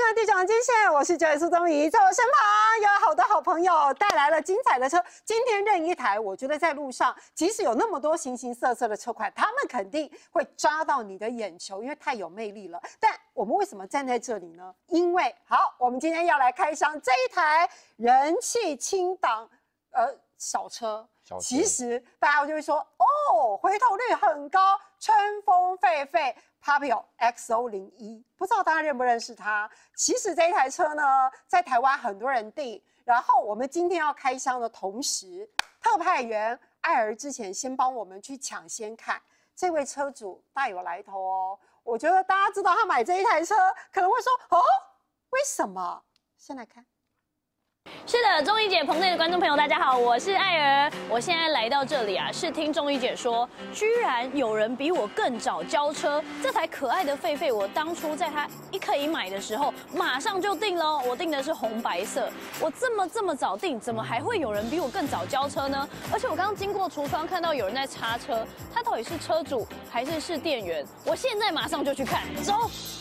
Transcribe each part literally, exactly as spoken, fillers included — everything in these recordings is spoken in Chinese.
的地长金线，我是九尾苏宗仪，在我身旁有好多好朋友带来了精彩的车。今天任一台，我觉得在路上，即使有那么多形形色色的车款，他们肯定会抓到你的眼球，因为太有魅力了。但我们为什么站在这里呢？因为好，我们今天要来开箱这一台人气轻档，呃，小车。其实大家就会说，哦，回头率很高，春风霏霏。Papio X O 零一，不知道大家认不认识它？其实这一台车呢，在台湾很多人订。然后我们今天要开箱的同时，特派员艾儿之前先帮我们去抢先看，这位车主大有来头哦。我觉得大家知道他买这一台车，可能会说哦，为什么？先来看。 是的，综艺姐棚内的观众朋友，大家好，我是艾儿。我现在来到这里啊，是听综艺姐说，居然有人比我更早交车。这台可爱的狒狒，我当初在它一可以买的时候，马上就订了。我订的是红白色。我这么这么早订，怎么还会有人比我更早交车呢？而且我刚刚经过橱窗，看到有人在擦车，他到底是车主还是是店员？我现在马上就去看，走。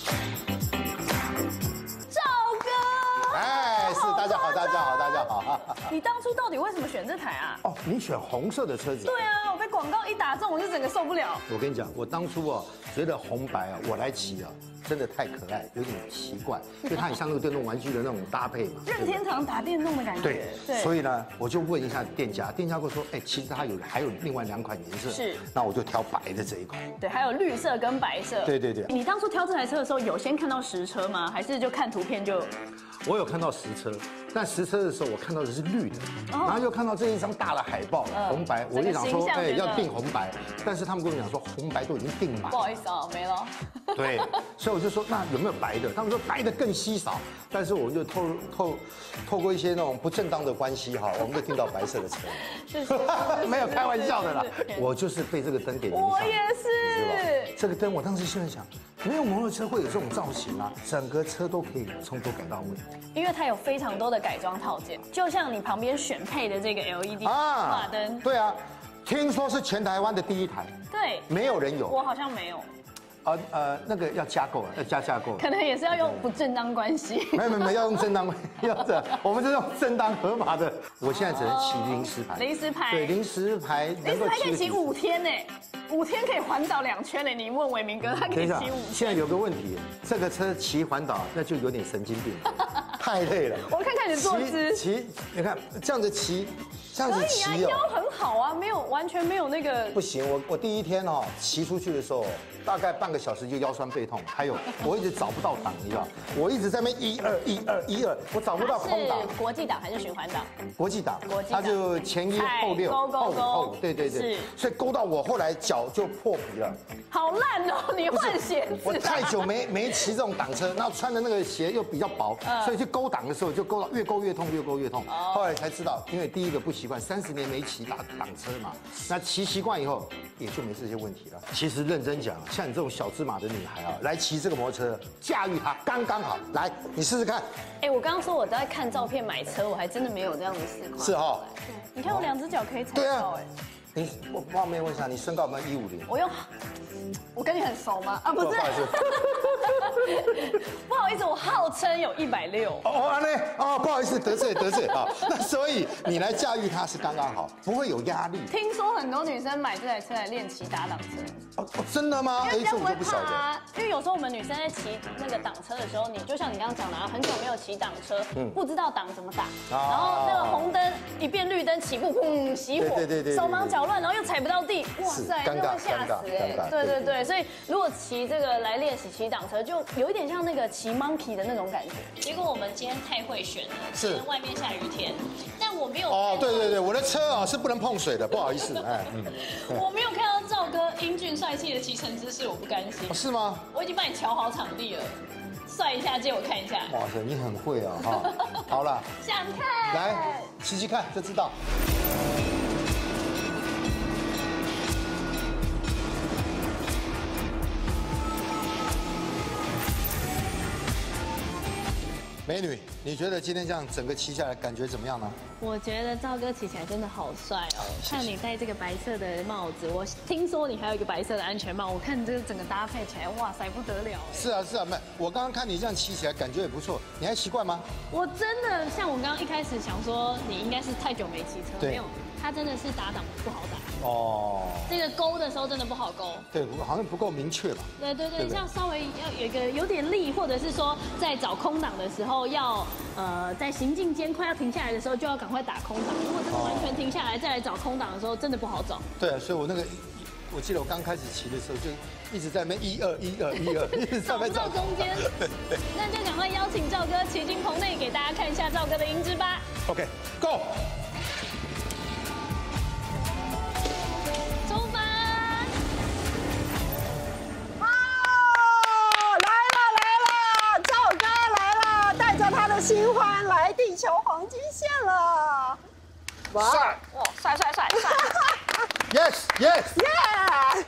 哎，是大家好，大家好，大家好。 你当初到底为什么选这台啊？ 哦，你选红色的车子。 对啊，我被广告一打中，我就整个受不了。 我跟你讲，我当初哦，觉得红白啊，我来骑啊，真的太可爱，有点奇怪，因为它很像那个电动玩具的那种搭配嘛。 任天堂打电动的感觉。 对对。所以呢，我就问一下店家，店家跟我说，哎，其实它有还有另外两款颜色。是。那我就挑白的这一款。 对，还有绿色跟白色。 对对对。 你当初挑这台车的时候，有先看到实车吗？还是就看图片就？ 我有看到实车，但实车的时候我看到的是绿的，然后又看到这一张大的海报，红白，我就想说，哎，要订红白，但是他们跟我讲说红白都已经订满。 不好意思啊，没了。 对，所以我就说那有没有白的？他们说白的更稀少，但是我们就透透透过一些那种不正当的关系哈，我们就订到白色的车。是，没有开玩笑的啦，我就是被这个灯给影响。 我也是。 这个灯我当时心里想，没有摩托车会有这种造型啊，整个车都可以从头改到尾。 因为它有非常多的改装套件，就像你旁边选配的这个 L E D 马灯。 对啊，听说是全台湾的第一台。 对， 没有人有。 我好像没有。 呃呃，那个要加购，要加价购。 可能也是要用不正当关系。 没有没有，要用正当关系，要这，我们是用正当合法的。我现在只能骑临时牌。 临时牌。 对，临时牌。 临时牌可以骑五天呢。五天可以环岛两圈嘞！你问伟明哥，他可以骑五天。 现在有个问题，这个车骑环岛那就有点神经病，太累了。 我看看你坐姿， 骑，你看这样子骑，这样子骑哦， 可以啊，腰很好啊，没有完全没有那个。 不行，我我第一天哦骑出去的时候，大概半个小时就腰酸背痛，还有我一直找不到档，你知道，我一直在那边一二一二一二，我找不到空档。 是国际档还是循环档？ 国际档， 国际它就前一后六， 后五， 对对对，是，所以勾到我后来脚就破皮了。 好烂哦！你换鞋子。 我太久没没骑这种挡车，然后穿的那个鞋又比较薄，所以去勾挡的时候就勾到越勾越痛，越勾越痛。后来才知道，因为第一个不习惯，三十年没骑挡挡车嘛，那骑习惯以后也就没这些问题了。其实认真讲，像你这种小芝麻的女孩啊，来骑这个摩托车，驾驭它刚刚好。来，你试试看。 哎，我刚刚说我在看照片买车，我还真的没有这样的试过。 是哈。 你看我两只脚可以踩到哎。 你我冒昧问一下，你身高有没有一五零？ 我用，我跟你很熟吗？啊，不是， 不好意思， 不好意思，我号称有一百六。 哦，那哦，不好意思，得罪得罪啊。那所以你来驾驭它是刚刚好，不会有压力。 听说很多女生买这台车来练骑打挡车。 哦，真的吗？ 因为这样不会怕啊。因为有时候我们女生在骑那个挡车的时候，你就像你刚刚讲的，很久没有骑挡车，不知道挡怎么打，然后那个红灯一变绿灯起步，砰，熄火， 对对对， 手忙脚乱，然后又踩不到地，哇塞，真的会吓死哎！对对对，所以如果骑这个来练习骑挡车，就有一点像那个骑 monkey 的那种感觉。结果我们今天太会选了，是外面下雨天，但我没有哦，对对对，我的车啊是不能碰水的，不好意思，哎， 嗯，我没有看到赵哥英俊帅气的骑乘姿势，我不甘心。 是吗？ 我已经帮你瞧好场地了，帅一下借我看一下。 哇塞，你很会啊哈！好了， 想看， 来骑骑看就知道。美女，你觉得今天这样整个骑下来感觉怎么样呢？ 我觉得赵哥骑起来真的好帅哦！看你戴这个白色的帽子，我听说你还有一个白色的安全帽，我看这个整个搭配起来，哇塞，不得了！ 是啊是啊，没，我刚刚看你这样骑起来，感觉也不错，你还习惯吗？ 我真的像我刚刚一开始想说，你应该是太久没骑车，没有，他真的是打档不好打。哦。这个勾的时候真的不好勾。对， 好像不够明确吧？ 对对对，像稍微要有一个有点力，或者是说在找空档的时候要呃在行进间快要停下来的时候就要赶快打空档，如果真的完全停下来再来找空档的时候，真的不好找。 对啊，所以我那个我记得我刚开始骑的时候就一直在那边一二一二一二，一直在那边找中间。那就赶快邀请赵哥骑进棚内给大家看一下赵哥的英姿吧。 OK，Go。 出发！ 哦，来了来了，赵哥来了，带着他的新欢来地球黄金线了。 帅！ 哇，帅帅帅帅 ！Yes Yes Yeah！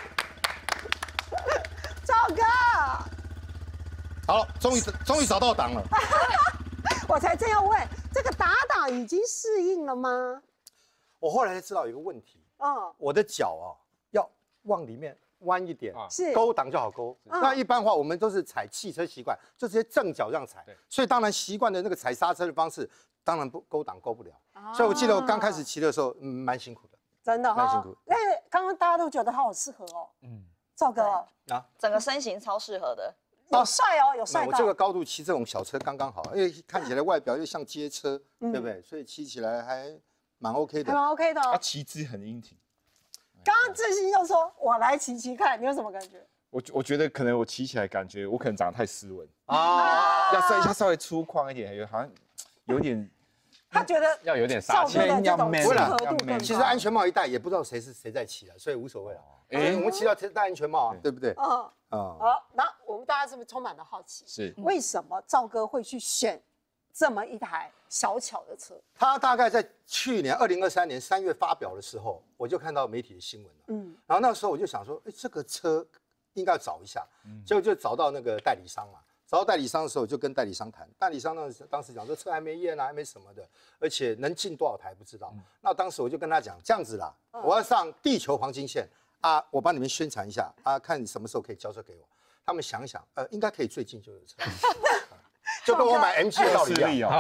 赵哥， 好了，终于终于找到档了。 我才正要问，这个打档已经适应了吗？ 我后来才知道有一个问题。嗯，我的脚啊要往里面弯一点， 是勾档就好勾。那一般的话，我们都是踩汽车习惯，就直接正脚这样踩，所以当然习惯的那个踩刹车的方式，当然不勾档勾不了。所以我记得我刚开始骑的时候，嗯，蛮辛苦的， 真的蛮辛苦。 哎，刚刚大家都觉得他好适合哦，嗯，赵哥啊，整个身形超适合的。 有帅哦，有帅到。 我这个高度骑这种小车刚刚好，因为看起来外表又像街车，对不对？所以骑起来还蛮 OK 的， 还蛮 OK 的。 他骑姿很英挺。 刚刚志兴又说：“我来骑骑看，你有什么感觉？” 我我觉得可能我骑起来感觉我可能长得太斯文啊，要稍微稍微粗犷一点，有好像有点。 他觉得要有点杀气， 要 man， 要 man。其实安全帽一戴，也不知道谁是谁在骑了，所以无所谓了。哎，我们骑到戴安全帽，对不对？嗯嗯。好，那我们大家是不是充满了好奇？ 是。 为什么赵哥会去选这么一台小巧的车？ 他大概在去年二零二三年三月发表的时候，我就看到媒体的新闻了。嗯。然后那时候我就想说，哎，这个车应该要找一下，结果就找到那个代理商嘛。找到代理商的时候，就跟代理商谈。代理商呢，当时讲说车还没验啊，还没什么的，而且能进多少台不知道。嗯、那当时我就跟他讲，这样子啦，嗯、我要上地球黄金线啊，我帮你们宣传一下啊，看你什么时候可以交车给我。他们想一想，呃，应该可以最近就有车，就跟我买 M G 的道理一样。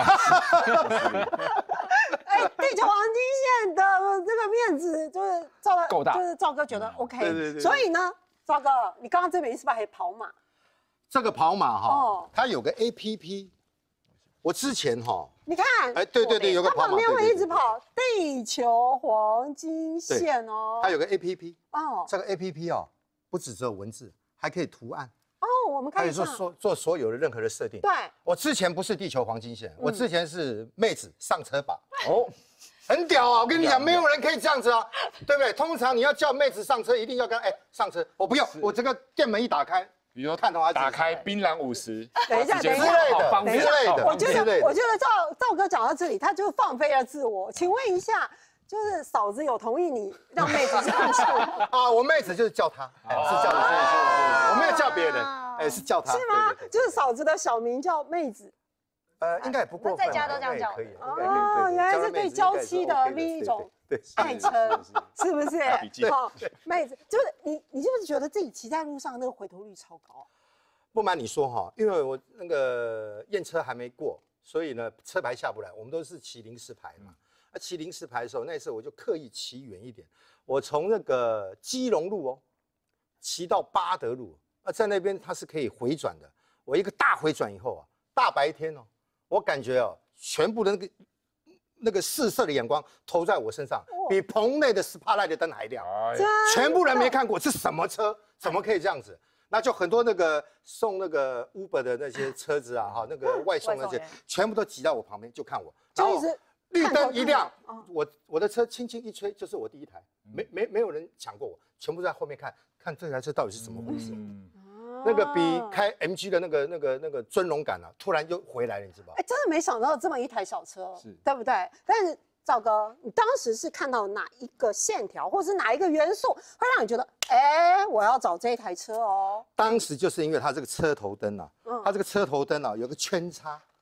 哎，地球黄金线的这个面子就是赵够大， 就是赵哥觉得 OK。 对对对。 所以呢，赵哥，你刚刚这边是不是还跑马？ 这个跑马哈，它有个 A P P， 我之前哈， 你看， 哎，对对对，有个跑马， 它旁边会一直跑地球黄金线哦， 它有个 A P P， 哦，这个 A P P 哦，不只只有文字，还可以图案， 哦，我们可以做所做所有的任何的设定。 对， 我之前不是地球黄金线，我之前是妹子上车把，哦，很屌啊！我跟你讲，没有人可以这样子啊，对不对？通常你要叫妹子上车，一定要跟哎上车，我不用，我这个店门一打开。 比如说看到打开槟榔五十， 等一下，等一下，等一下，我觉得，我觉得赵赵哥讲到这里，他就放飞了自我。请问一下，就是嫂子有同意你让妹子上车啊？我妹子就是叫她，是叫她，我没有叫别人，哎，是叫她， 是吗？就是嫂子的小名叫妹子， 呃，应该也不过分， 在家都这样叫， 可以。 哦，原来是对娇妻的另一种爱称，是不是？好，妹子，就是你，你是不是觉得自己骑在路上那个回头率超高？ 不瞒你说哈，因为我那个验车还没过，所以呢车牌下不来，我们都是骑临时牌嘛。那骑临时牌的时候，那次我就刻意骑远一点，我从那个基隆路哦，骑到八德路，啊，在那边它是可以回转的。我一个大回转以后啊，大白天哦，我感觉哦，全部的那个。那个四射的眼光投在我身上，比棚内的 spotlight 的灯还亮，全部人没看过这什么车，怎么可以这样子？那就很多那个送那个 Uber 的那些车子啊，哈，那个外送那些，全部都挤到我旁边就看我，然后绿灯一亮，我我的车轻轻一吹，就是我第一台，没没没有人抢过我，全部在后面看看这台车到底是怎么回事。那个比开 M G 的那个、那个、那个尊荣感啊，突然又回来了，你知道吗？ 哎，真的没想到这么一台小车，对不对？但是赵哥，你当时是看到哪一个线条，或是哪一个元素，会让你觉得，哎，我要找这一台车哦？ 当时就是因为它这个车头灯啊，嗯、它这个车头灯啊有个圈叉， 对，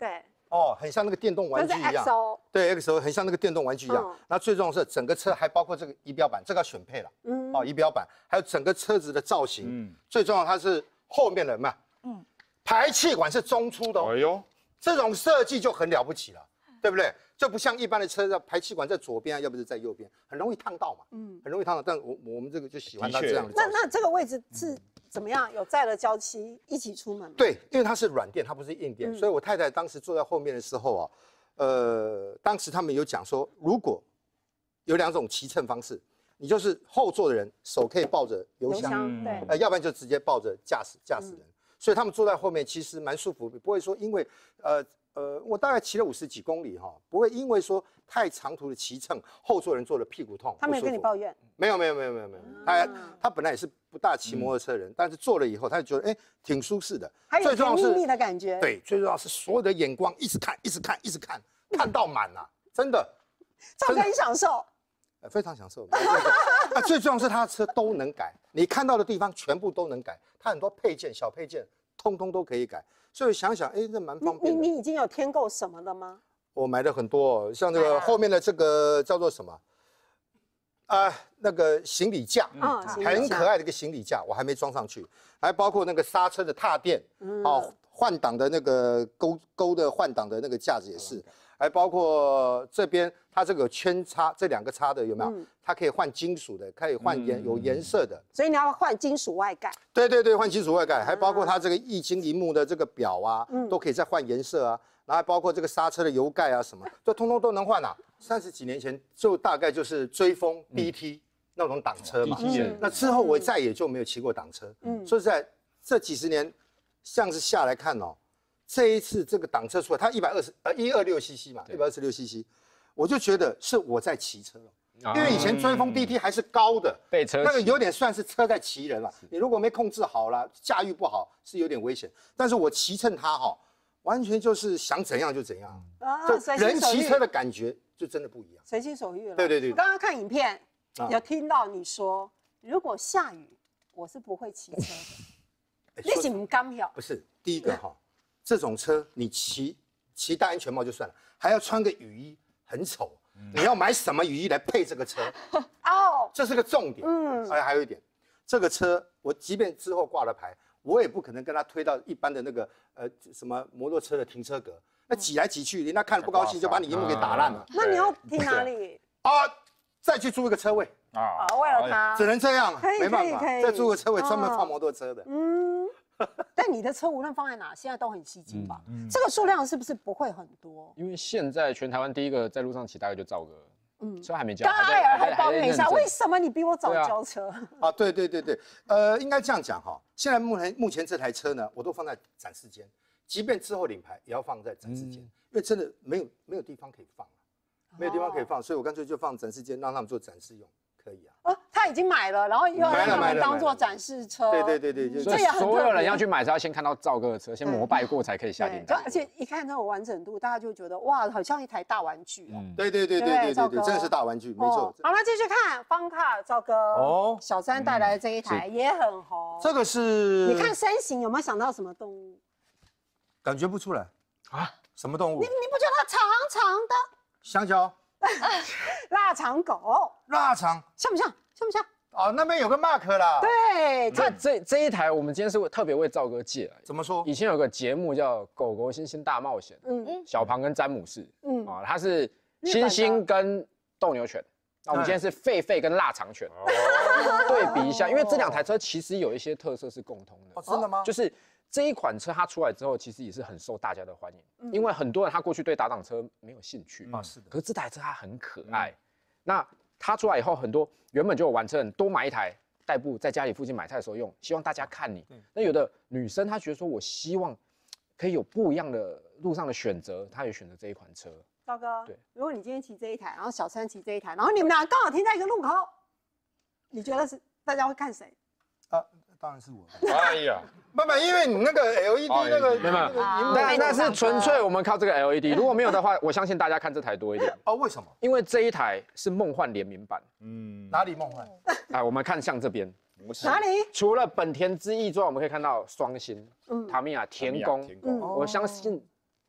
哦，很像那个电动玩具一样。对 ，X O 很像那个电动玩具一样。那最重要的是，整个车还包括这个仪表板，这个要选配了。嗯。哦，仪表板还有整个车子的造型。嗯。最重要它是后面的什么？嗯。排气管是中出的。哎呦，这种设计就很了不起了，对不对？就不像一般的车，的排气管在左边，要不是在右边，很容易烫到嘛。嗯。很容易烫到，但我我们这个就喜欢它这样的。 那那这个位置是？怎么样？有载了娇妻一起出门吗？ 对，因为它是软垫，它不是硬垫，嗯、所以我太太当时坐在后面的时候啊，呃，当时他们有讲说，如果有两种骑乘方式，你就是后座的人手可以抱着油箱，对，呃，要不然就直接抱着驾驶驾驶人，嗯、所以他们坐在后面其实蛮舒服，不会说因为呃呃，我大概骑了五十几公里哈，不会因为说太长途的骑乘，后座人坐了屁股痛。 他没有跟你抱怨？ 没有没有没有没有没有，他他本来也是不大骑摩托车的人，但是坐了以后，他就觉得哎挺舒适的。 还有甜蜜蜜的感觉。 对，最重要是所有的眼光一直看，一直看，一直看，看到满啊，真的。 这样很享受。 非常享受。啊，最重要是他的车都能改，你看到的地方全部都能改，它很多配件小配件通通都可以改。所以想想，哎，这蛮方便的。 你你已经有添购什么了吗？ 我买了很多，像这个后面的这个叫做什么？啊，那个行李架，嗯，很可爱的一个行李架，我还没装上去。还包括那个刹车的踏垫，哦，换挡的那个钩钩的换挡的那个架子也是。还包括这边它这个圈叉，这两个叉的有没有？它可以换金属的，可以换颜有颜色的。 所以你要换金属外盖。 对对对，换金属外盖，还包括它这个液晶萤幕的这个表啊，都可以再换颜色啊。然后还包括这个刹车的油盖啊，什么，就通通都能换啊。三十几年前就大概就是追风 B T 那种挡车嘛。那之后我再也就没有骑过挡车。嗯，说实在，这几十年像是下来看哦。这一次这个挡车出来，它一百二十呃一二六 C C 嘛，一百二十六 C C， 我就觉得是我在骑车了，因为以前追风 D T 还是高的， 被车那个有点算是车在骑人了。你如果没控制好了，驾驭不好是有点危险。但是我骑乘它哈，完全就是想怎样就怎样，就人骑车的感觉就真的不一样， 随心所欲了。 对对对， 我刚刚看影片有听到你说，如果下雨，我是不会骑车的。你是不敢跳？ 不是，第一个哈。这种车你骑骑戴安全帽就算了，还要穿个雨衣，很丑。你要买什么雨衣来配这个车？哦，这是个重点。嗯，哎，还有一点，这个车我即便之后挂了牌，我也不可能跟他推到一般的那个呃什么摩托车的停车格，那挤来挤去，人家看了不高兴就把你荧幕给打烂了。 那你要停哪里？ 啊，再去租一个车位啊，为了他， 只能这样，没办法，再租个车位专门放摩托车的。嗯。 但你的车无论放在哪，现在都很吸睛吧？嗯嗯、这个数量是不是不会很多？ 因为现在全台湾第一个在路上骑大概就赵哥，嗯，车还没交。 刚艾尔还抱怨一下，为什么你比我早交车？ 啊，对对对对，呃，应该这样讲哈。现在目前目前这台车呢，我都放在展示间，即便之后领牌也要放在展示间，嗯、因为真的没有没有地方可以放，没有地方可以放，所以我干脆就放展示间，让他们做展示用。可以啊， 哦，他已经买了，然后又让他们当做展示车。 对对对对， 所以所有人要去买是要先看到赵哥的车，先膜拜过才可以下订单。 而且一看那种完整度，大家就觉得哇，好像一台大玩具。 嗯，对对对对对对对，真的是大玩具，没错。 好了，继续看方卡赵哥哦，小三带来的这一台也很红。 这个是， 你看身形有没有想到什么动物？ 感觉不出来啊，什么动物？ 你你不觉得它长长的？ 香蕉。 腊肠狗。 腊肠像不像？像不像？ 哦，那边有个 mark 啦。 对， 这这这一台我们今天是特别为赵哥借来。 怎么说？ 以前有个节目叫《狗狗猩猩大冒险》，嗯，小庞跟詹姆士，嗯啊，它是猩猩跟斗牛犬，那我们今天是狒狒跟腊肠犬，对比一下，因为这两台车其实有一些特色是共通的。 哦，真的吗？ 就是这一款车它出来之后，其实也是很受大家的欢迎，因为很多人他过去对打挡车没有兴趣啊，是的。可是这台车它很可爱，那。它出来以后，很多原本就有玩车人多买一台代步，在家里附近买菜的时候用，希望大家看你。那有的女生她觉得说，我希望可以有不一样的路上的选择，她也选择这一款车。 赵哥，对，如果你今天骑这一台，然后小三骑这一台，然后你们俩刚好停在一个路口，你觉得是大家会看谁？ 啊，当然是我。哎呀，慢慢，因为你那个 L E D 那个， 没有，那那是纯粹我们靠这个 L E D。如果没有的话，我相信大家看这台多一点。 哦，为什么？ 因为这一台是梦幻联名版。 嗯，哪里梦幻？ 来，我们看像这边。 哪里？ 除了本田之翼之外，我们可以看到双星、嗯，塔米亚、田宫。我相信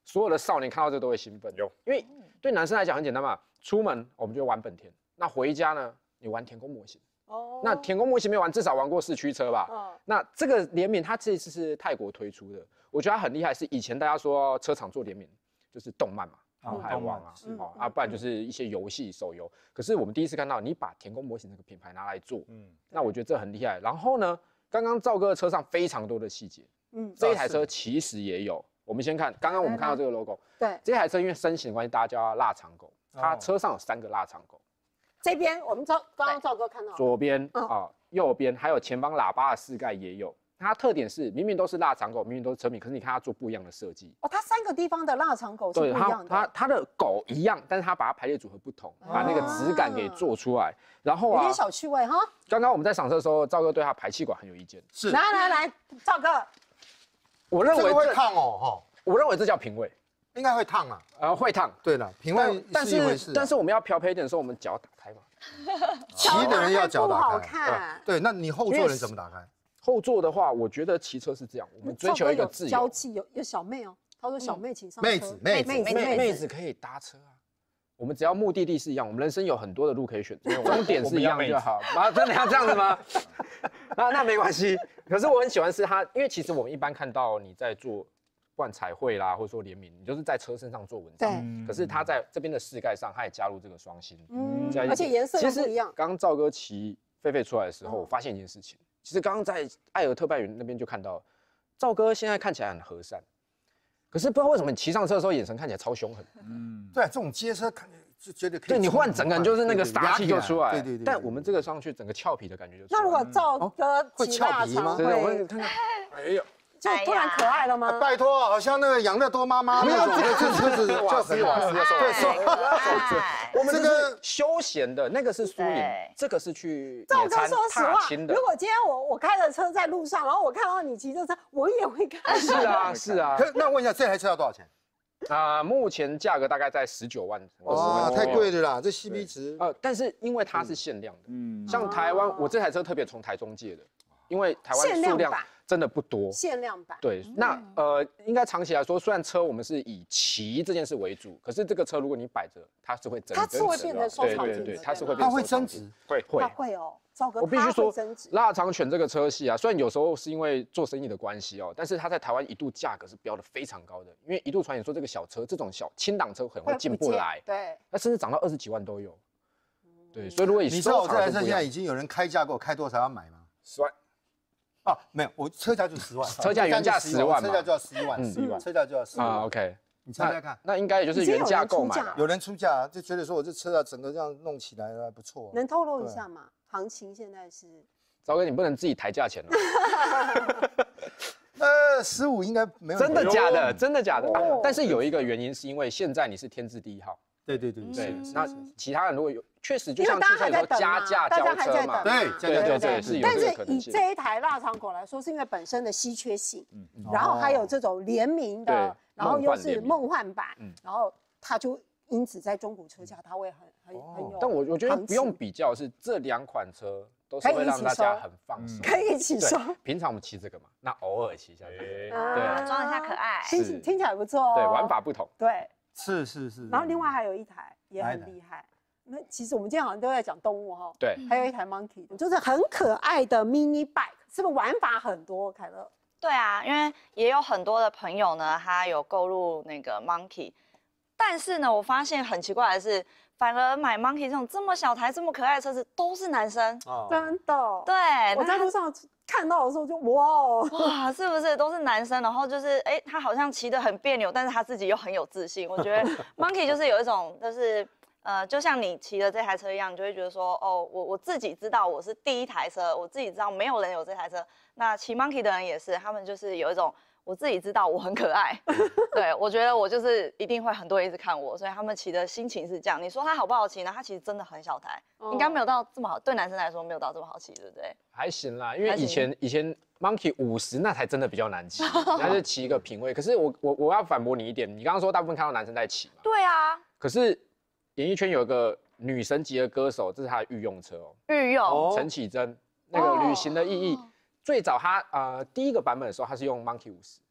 所有的少年看到这个都会兴奋。 有， 因为对男生来讲很简单嘛，出门我们就玩本田，那回家呢，你玩天宫模型。哦。那天宫模型没玩，至少玩过四驱车吧？哦。那这个联名它这次是泰国推出的，我觉得它很厉害，是以前大家说车厂做联名就是动漫嘛。航海王啊，哦啊，不然就是一些游戏手游。可是我们第一次看到你把田宫模型这个品牌拿来做，嗯，那我觉得这很厉害。然后呢，刚刚赵哥的车上非常多的细节，嗯，这一台车其实也有。我们先看，刚刚我们看到这个 logo， 对，这台车因为身形的关系，大家叫它腊肠狗。它车上有三个腊肠狗。 这边我们赵刚刚赵哥看到， 左边啊，右边还有前方喇叭的四盖也有。它特点是明明都是腊肠狗，明明都是车品，可是你看它做不一样的设计。 哦，它三个地方的腊肠狗是不一样的。 它它它的狗一样，但是它把它排列组合不同，把那个质感给做出来。然后啊， 有点小趣味哈。 刚刚我们在赏车的时候，赵哥对它排气管很有意见。 是。 来来来，赵哥， 我认为会烫哦，哈。 我认为这叫品味， 应该会烫啊。 呃，会烫。 对了，品味是一回事。 但是我们要漂配一点的时候，我们脚打开嘛。 骑的人要脚打开。 对，那你后座人怎么打开？ 后座的话，我觉得骑车是这样，我们追求一个自由。 娇气有有小妹哦，他说小妹请上车。 妹子妹子妹子妹子可以搭车啊，我们只要目的地是一样，我们人生有很多的路可以选择，终点是一样就好。啊，真的要这样子吗？那那没关系。可是我很喜欢是它，因为其实我们一般看到你在做，不管彩绘啦，或者说联名，你就是在车身上做文章。对。可是它在这边的饰盖上，它也加入这个双星。 嗯。而且颜色不一样。 刚刚赵哥骑狒狒出来的时候，我发现一件事情。其实刚刚在艾尔特派园那边就看到，赵哥现在看起来很和善，可是不知道为什么你骑上车的时候眼神看起来超凶狠。嗯， 对，这种街车看起来就觉得可以。 对你忽然整个人就是那个杀气就出来。 对对对。 但我们这个上去整个俏皮的感觉就出来。 那如果赵哥会俏皮吗？ 对，我会看看。哎呦。 就突然可爱了吗？ 拜托，好像那个养乐多妈妈那种，这车子就很瓦斯对， 我们这个休闲的那个是苏宁，这个是去赵哥说实话， 如果今天我我开着车在路上，然后我看到你骑着车，我也会看。 是啊，是啊。 可那问一下，这台车要多少钱？ 啊，目前价格大概在十九万。 哇，太贵了啦，这 C P 值。 呃，但是因为它是限量的，嗯，像台湾，我这台车特别从台中借的，因为台湾数量真的不多， 限量版。 对，那呃，应该长期来说，虽然车我们是以骑这件事为主，可是这个车如果你摆着，它是会增值， 它是会变成收藏品， 对对对，它是会变， 它会增值， 会会会哦。赵哥， 我必须说，腊肠犬这个车系啊，虽然有时候是因为做生意的关系哦，但是它在台湾一度价格是标的非常高的，因为一度传言说这个小车这种小轻档车很会进不来， 对， 那甚至涨到二十几万都有。对，所以如果你知道我这台车现在已经有人开价给我开多少要买吗？ 十万。 啊，没有，我车价就十万， 车价原价十万， 车价就要十一万，十一万，车价就要十万。 啊 ，OK， 你猜猜看， 那应该也就是原价购买。 有人出价，就觉得说我这车啊，整个这样弄起来还不错。 能透露一下吗？行情现在是？ 赵哥，你不能自己抬价钱了。 呃，十五应该没有。 真的假的？真的假的？但是有一个原因，是因为现在你是天字第一号。 对对对对，那其他人如果有，确实就像汽车说加价交车嘛， 对对对对，是有这个可能性。 但是以这一台腊肠狗来说，是因为本身的稀缺性，然后还有这种联名的，然后又是梦幻版，然后它就因此在中古车价它会很很很有。 但我我觉得不用比较，是这两款车都是会让大家很放松， 可以一起收。 平常我们骑这个嘛，那偶尔骑一下，对， 装一下可爱， 听听起来不错哦。 对，玩法不同， 对。 是是是， 然后另外还有一台也很厉害。那其实我们今天好像都在讲动物哈。 对。 还有一台 Monkey， 就是很可爱的 mini bike， 是不是玩法很多？凯乐。 对啊，因为也有很多的朋友呢，他有购入那个 Monkey， 但是呢，我发现很奇怪的是，反而买 Monkey 这种这么小台、这么可爱的车子都是男生。 哦。真的。 对。 我在路上看到的时候就哇哦， 哇，是不是都是男生？然后就是哎，他好像骑得很别扭，但是他自己又很有自信。我觉得 Monkey 就是有一种，就是呃，就像你骑的这台车一样，你就会觉得说，哦，我我自己知道我是第一台车，我自己知道没有人有这台车。那骑 Monkey 的人也是，他们就是有一种我自己知道我很可爱。对，我觉得我就是一定会很多人一直看我，所以他们骑的心情是这样。你说他好不好骑呢？他其实真的很小台，哦、应该没有到这么好，对男生来说没有到这么好骑，对不对？ 还行啦，因为以前以前 Monkey 五十那才真的比较难骑，那是骑一个品味。可是我我我要反驳你一点，你刚刚说大部分看到男生在骑嘛？ 对啊。 可是演艺圈有一个女神级的歌手，这是她的御用车哦。 御用。 陈绮贞那个旅行的意义，哦、最早她呃第一个版本的时候，她是用 Monkey 五十。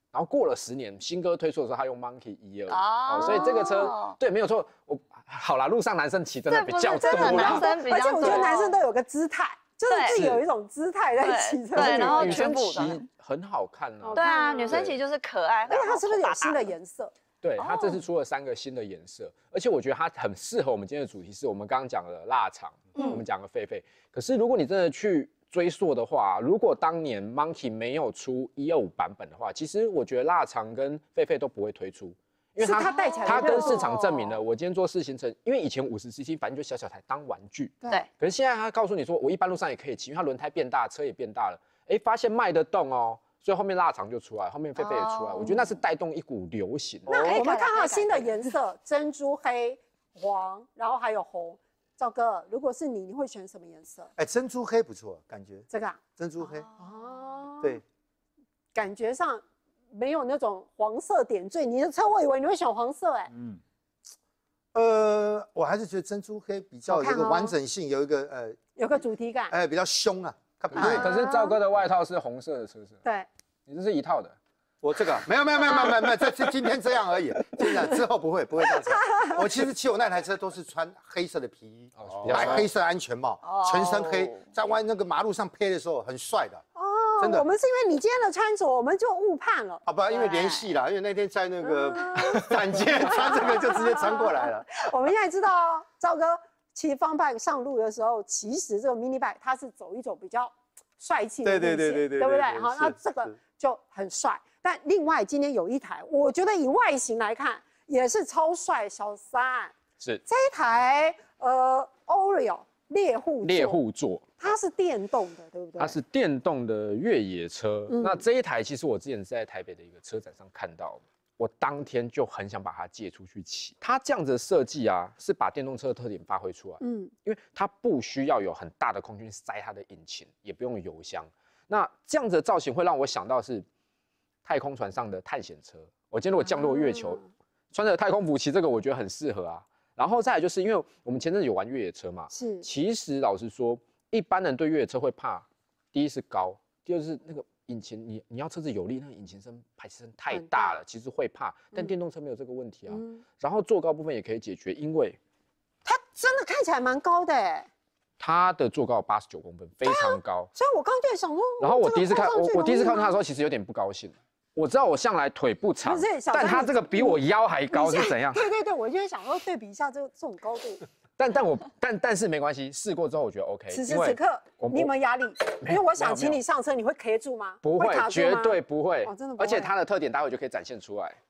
然后过了十年，新歌推出的时候，他用 Monkey 一二哦，所以这个车对没有错。我好啦，路上男生骑真的比较多啦， 男生比较多， 而且我觉得男生都有个姿态。就是自己有一种姿态在骑车， 对，然后女生骑很好看啊。 对啊，女生骑就是可爱。 而且它是不是有新的颜色？ 对，它这次出了三个新的颜色，而且我觉得它很适合我们今天的主题，是我们刚刚讲的腊肠，我们讲的狒狒。可是如果你真的去追溯的话，如果当年 Monkey 没有出一二五版本的话，其实我觉得腊肠跟狒狒都不会推出。因为它带起来， 它跟市场证明了，我今天做试行程，因为以前五十 C C 反正就小小台当玩具， 对。 可是现在它告诉你说，我一般路上也可以骑，因为它轮胎变大，车也变大了，哎，发现卖得动哦，所以后面腊肠就出来，后面狒狒也出来，我觉得那是带动一股流行。 那我们看到新的颜色，珍珠黑、黄，然后还有红。赵哥，如果是你，你会选什么颜色？ 哎，珍珠黑不错，感觉这个啊， 珍珠黑哦， 对， 感觉上。没有那种黄色点缀，你的车我以为你会选黄色哎。嗯， 呃，我还是觉得珍珠黑比较有一个完整性，有一个呃， 有个主题感， 哎，比较凶啊。 可是可是赵哥的外套是红色的车色， 对， 你这是一套的。 我这个没有没有没有没有没有，这这今天这样而已，今天之后不会不会这样子。我其实骑我那台车都是穿黑色的皮衣，戴黑色安全帽，全身黑，在弯那个马路上配的时候很帅的。真的， 我们是因为你今天的穿着，我们就误判了。 好吧，因为联系啦，因为那天在那个展街穿这个就直接穿过来了。 我们现在知道哦，赵哥骑方bike上路的时候，其实这个 mini bike 它是走一种比较帅气的路线， 对对对对对， 对不对？好，那这个就很帅。但另外今天有一台，我觉得以外形来看也是超帅，小三是这一台呃 Oreo 猎户猎户座。 它是电动的，对不对？ 它是电动的越野车。嗯、那这一台其实我之前是在台北的一个车展上看到的，我当天就很想把它借出去骑。它这样子的设计啊，是把电动车的特点发挥出来。嗯，因为它不需要有很大的空间塞它的引擎，也不用油箱。那这样子的造型会让我想到是太空船上的探险车。我今天如果降落月球，嗯、穿着太空服骑这个，我觉得很适合啊。然后再来就是因为我们前阵子有玩越野车嘛，是。其实老实说。一般人对越野车会怕，第一是高，第二是那个引擎，你你要车子有力，那个引擎声、排气声太大了，其实会怕。但电动车没有这个问题啊。嗯、然后坐高部分也可以解决，因为它真的看起来蛮高的哎。 它的坐高有八十九公分，非常高。 所以我刚刚就想说， 然后我第一次看我我第一次看它的时候，其实有点不高兴。我知道我向来腿不长，但它这个比我腰还高是怎样？ 对对对，我就想说对比一下这这种高度。 但但我但但是没关系，试过之后我觉得 OK。 此时此刻你有没有压力？因为我想请你上车，你会 K 住吗？ 不会，绝对不会。 哦，真的不会。而且它的特点待会就可以展现出来。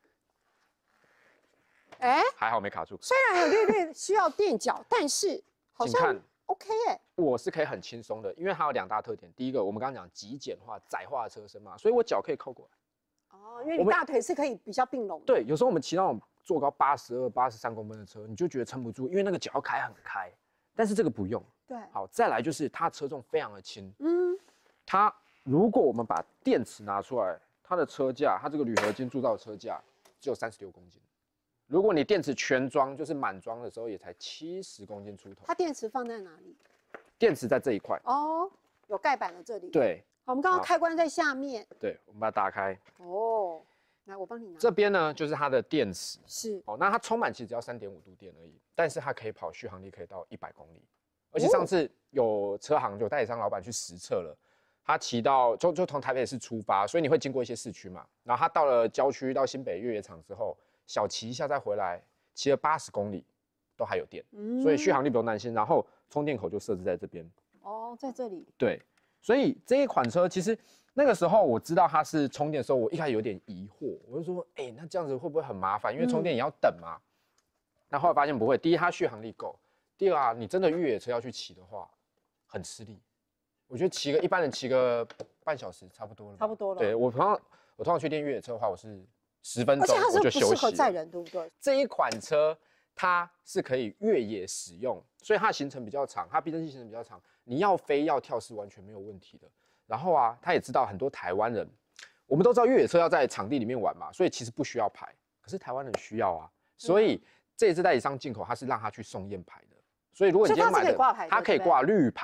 哎， 还好没卡住。 虽然有略略需要垫脚，但是好像 OK 哎。 我是可以很轻松的，因为它有两大特点。第一个，我们刚刚讲极简化、窄化的车身嘛，所以我脚可以靠过来。 哦，因为你大腿是可以比较并拢。 对，有时候我们骑那种坐高八十二、八十三公分的车，你就觉得撑不住，因为那个脚要开很开。但是这个不用。 对。 好，再来就是它车重非常的轻。嗯。它如果我们把电池拿出来，它的车架，它这个铝合金铸造的车架只有三十六公斤。如果你电池全装，就是满装的时候，也才七十公斤出头。 它电池放在哪里？ 电池在这一块。 哦，有盖板的这里。 对。 好，我们刚刚开关在下面。 对，我们把它打开。 哦。来，我帮你拿。 这边呢，就是它的电池。 是。 哦，那它充满其实只要三点五度电而已，但是它可以跑续航力可以到一百公里。而且上次有车行有代理商老板去实测了，他骑到就就从台北市出发，所以你会经过一些市区嘛，然后他到了郊区到新北越野场之后，小骑一下再回来，骑了八十公里都还有电，嗯、所以续航力不用担心。然后充电口就设置在这边。 哦，在这里。 对，所以这一款车其实。那个时候我知道它是充电的时候，我一开始有点疑惑，我就说，哎、欸，那这样子会不会很麻烦？因为充电也要等嘛。那、嗯、后来发现不会，第一它续航力够，第二啊，你真的越野车要去骑的话，很吃力。我觉得骑个一般人骑个半小时差不多了。 差不多了。 对我通常我通常去练越野车的话，我是十分钟我就休息了。而且它是不适合载人，对不对？ 这一款车它是可以越野使用，所以它的行程比较长，它避震器行程比较长，你要飞要跳是完全没有问题的。然后啊，他也知道很多台湾人，我们都知道越野车要在场地里面玩嘛，所以其实不需要牌。可是台湾人需要啊，所以这一次代理商进口，他是让他去送验牌的。所以如果你今天买的，它可以挂绿牌，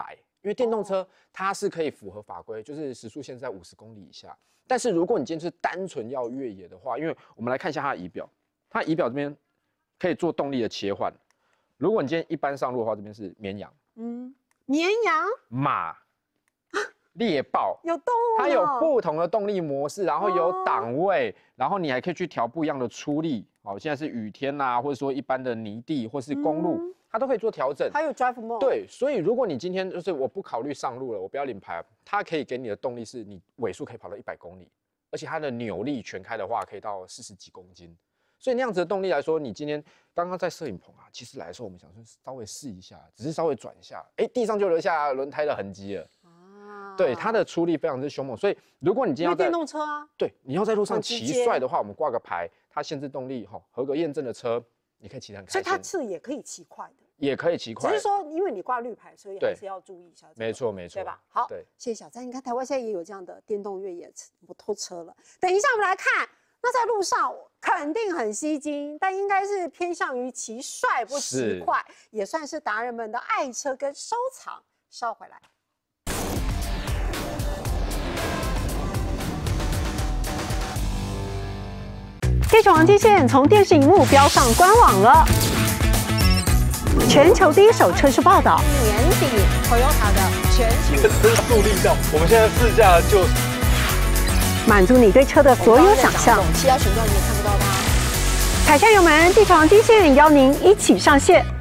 因为电动车它是可以符合法规，就是时速限制在五十公里以下。但是如果你今天是单纯要越野的话，因为我们来看一下它的仪表，它仪表这边可以做动力的切换。如果你今天一般上路的话，这边是绵羊， 嗯，绵羊、 马、猎豹， 有动物， 它有不同的动力模式，然后有档位，哦、然后你还可以去调不一样的出力。好，现在是雨天呐、啊，或者说一般的泥地或是公路，嗯、它都可以做调整。 还有 drive mode。 对，所以如果你今天就是我不考虑上路了，我不要领牌，它可以给你的动力是你尾速可以跑到一百公里，而且它的扭力全开的话可以到四十几公斤。所以那样子的动力来说，你今天刚刚在摄影棚啊，其实来的时候我们想说稍微试一下，只是稍微转一下，哎，地上就留下轮胎的痕迹了。对，它的出力非常之凶猛，所以如果你今天要在电动车啊， 对，你要在路上骑帅的话，我们挂个牌，它限制动力哈，合格验证的车，你可以骑得很开心。 所以它是也可以骑快的， 也可以骑快， 只是说因为你挂绿牌，所以还是要注意一下。 没错没错， 对吧？好， 对， 谢谢小詹。你看台湾现在也有这样的电动越野摩托车了。等一下我们来看，那在路上肯定很吸睛，但应该是偏向于骑帅不骑快，也算是达人们的爱车跟收藏。稍回来。地球王机线从电视荧幕标上官网了，全球第一手车市报道。年底 Toyota 的全新的车速力道，我们现在试驾就满足你对车的所有想象。 七要选段你也看不到它。 凯旋友们，地球王机线邀您一起上线。